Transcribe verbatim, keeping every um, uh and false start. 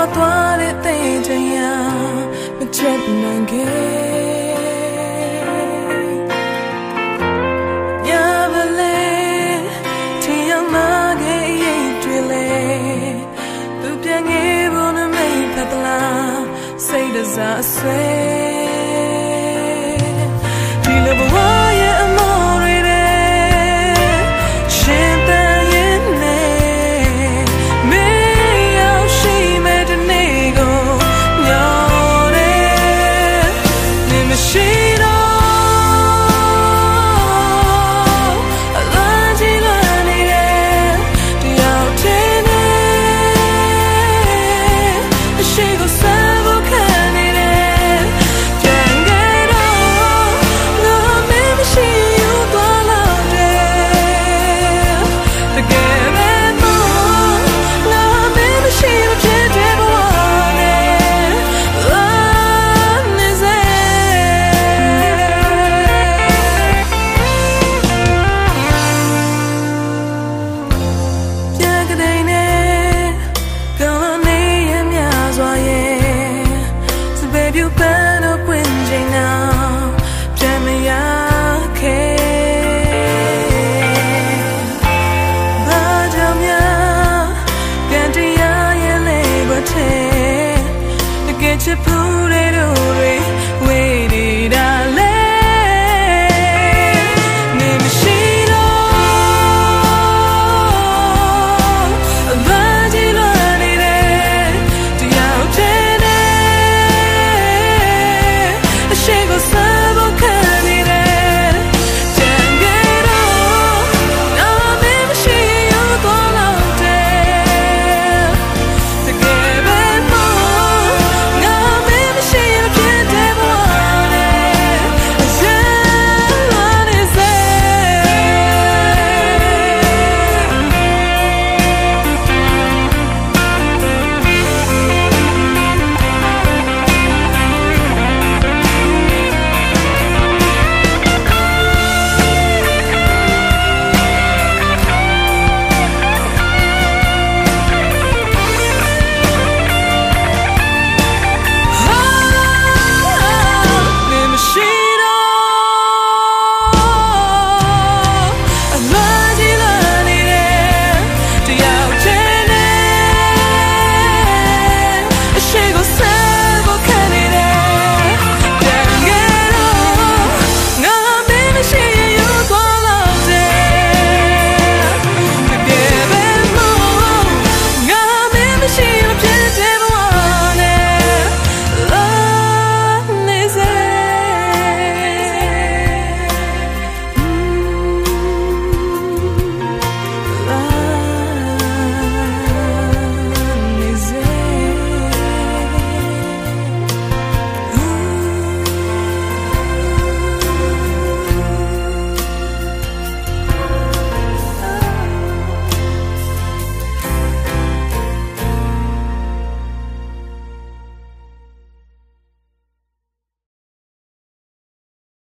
သွားတဲ့သိချင်ရမချက်နိုင်ခဲ့ရပါလေထင်ရမှာခဲ့ရဲ့တွေလေသူပြန်ငယ်ဖို့နဲ့မိတ်ဖက်သလားစိတ်တစားအဆွဲဒီလိုဘဝရဲ့အမောတွေတဲ့ရှင်တန်ရင်နဲ့မင်းရောက်ရှိမဲ့ဒီနေ့ကိုညောင်းတယ်နေမရှိတော့အလားကြီးလွန်နေတယ်တယောက်တည်းနဲ့အရှိကိုစမ်းဖို့ခံနေတယ်ပြန်ခဲ့တော့ငါမင်းမရှိယူသွားလောက်တယ်တကယ်ပဲတော့ငါမင်းမရှိမဖြစ်တဲ့ဘဝနဲ့လာနေစေပြန်ကြတဲ့နဲ့ကောင်းနေရမြစွာရဲ့စပယ်ပြူပန်းတော့ကွင်ချိန်nàoပြန်မရခဲ့ဘာကြောင့်များပြန်တရားရဲ့လေးဘထဲတကယ်ချစ်ဖို့